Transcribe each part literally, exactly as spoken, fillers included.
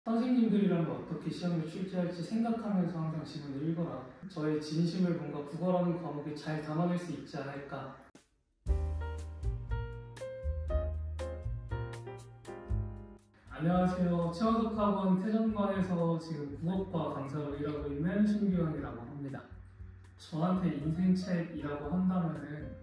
선생님들이라면 어떻게 시험에 출제할지 생각하면서 항상 지문을 읽어라. 저의 진심을 뭔가 국어라는 과목에 잘 담아낼 수 있지 않을까. 안녕하세요. 최화석학원 태전반에서 지금 국어과 강사로 일하고 있는 신규현이라고 합니다. 저한테 인생책이라고 한다면은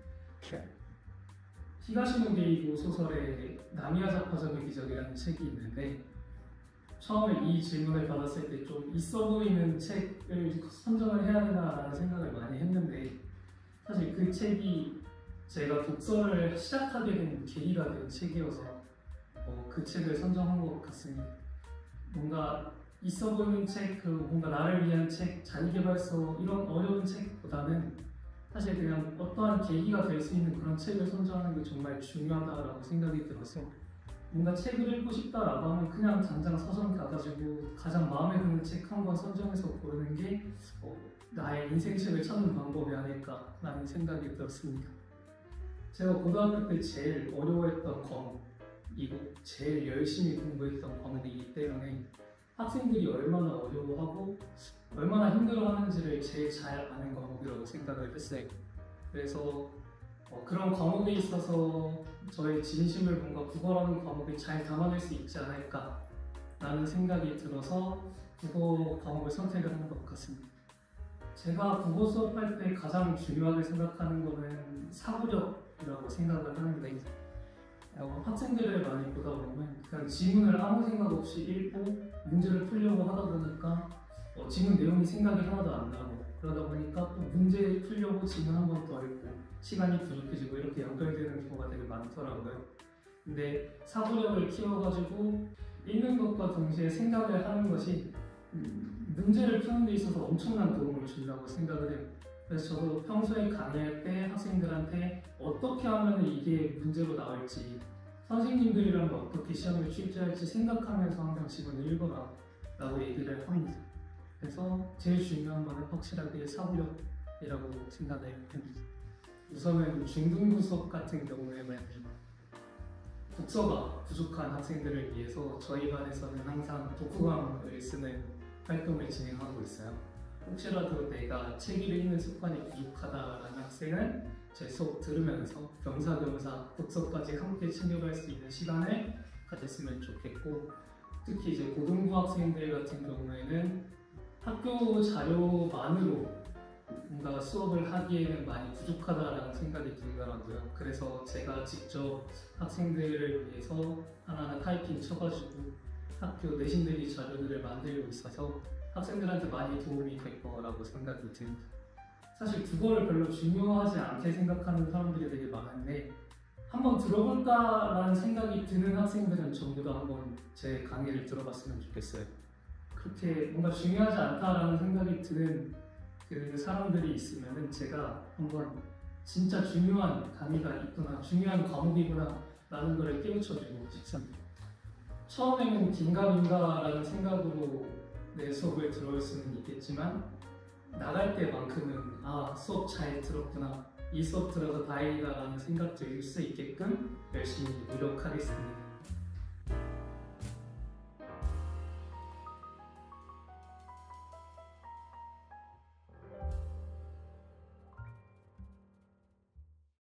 히가시노 게이고 소설의 나미야 자파점의 기적이라는 책이 있는데, 처음에 이 질문을 받았을 때 좀 있어 보이는 책을 선정을 해야 되나라는 생각을 많이 했는데, 사실 그 책이 제가 독서를 시작하게 된 계기가 된 책이어서 어, 그 책을 선정한 것 같습니다. 뭔가 있어 보이는 책, 그 뭔가 나를 위한 책, 자기계발서 이런 어려운 책보다는 사실 그냥 어떠한 계기가 될 수 있는 그런 책을 선정하는 게 정말 중요하다고 생각이 들어서, 뭔가 책을 읽고 싶다라고 하면 그냥 당장 서점 가가지고 가장 마음에 드는 책 한 권 선정해서 고르는 게 어, 나의 인생책을 찾는 방법이 아닐까라는 생각이 들었습니다. 제가 고등학교 때 제일 어려워했던 과목이고 제일 열심히 공부했던 과목이기 때문에 학생들이 얼마나 어려워하고 얼마나 힘들어하는지를 제일 잘 아는 과목이라고 생각을 했어요. 그래서 어, 그런 과목에 있어서 저의 진심을 뭔가 국어라는 과목에 잘 담아낼 수 있지 않을까 라는 생각이 들어서 국어 과목을 선택을 한 것 같습니다. 제가 국어 수업할 때 가장 중요하게 생각하는 거는 사고력이라고 생각을 하는데, 어, 학생들을 많이 보다 보면 그냥 지문을 아무 생각 없이 읽고 문제를 풀려고 하다 보니까 어, 지문 내용이 생각이 하나도 안 나고, 그러다 보니까 또 문제 풀려고 지문 한 번 더 읽고 시간이 부족해지고 이렇게 연결되는 경우가 되게 많더라고요. 근데 사고력을 키워가지고 읽는 것과 동시에 생각을 하는 것이 음, 문제를 푸는 데 있어서 엄청난 도움을 준다고 생각을 해요. 그래서 저도 평소에 강의할 때 학생들한테 어떻게 하면 이게 문제로 나올지, 선생님들이라면 어떻게 시험에 출제할지 생각하면서 항상 지문을 읽어라 라고 얘기를 합니다. 그래서 제일 중요한 거는 확실하게 사고력이라고 생각을 합니다. 우선은 중등부 수업 같은 경우에는 독서가 부족한 학생들을 위해서 저희 반에서는 항상 독후감을 쓰는 활동을 진행하고 있어요. 혹시라도 내가 책을 읽는 습관이 부족하다라는 학생은 제 수업 들으면서 겸사겸사 독서까지 함께 챙겨갈 수 있는 시간을 가졌으면 좋겠고, 특히 이제 고등부 학생들 같은 경우에는 학교 자료만으로 뭔가 수업을 하기에는 많이 부족하다라는 생각이 들더라고요. 그래서 제가 직접 학생들을 위해서 하나하나 타이핑 쳐가지고 학교 내신 대비 자료들을 만들고 있어서 학생들한테 많이 도움이 될 거라고 생각이 듭니다. 사실 국어를 별로 중요하지 않게 생각하는 사람들이 되게 많은데, 한번 들어볼까라는 생각이 드는 학생들은 전부 다 한번 제 강의를 들어봤으면 좋겠어요. 그렇게 뭔가 중요하지 않다라는 생각이 드는 그 사람들이 있으면은 제가 한번 진짜 중요한 강의가 있구나, 중요한 과목이구나 라는 걸 깨우쳐주고 싶습니다. 처음에는 긴가민가라는 생각으로 내 수업을 들어올 수는 있겠지만, 나갈 때만큼은 아, 수업 잘 들었구나, 이 수업 들어서 다행이다 라는 생각 들 수 있게끔 열심히 노력하겠습니다.